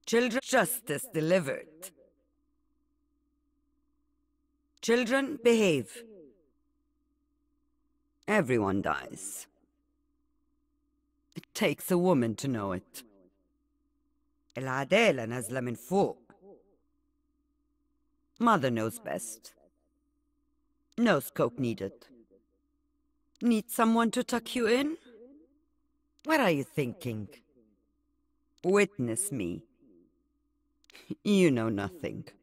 Children, justice delivered. Children, behave. Everyone dies. It takes a woman to know it. العدالة نازلة من فوق. Mother knows best. No scope needed. Need someone to tuck you in? What are you thinking? Witness me. You know nothing.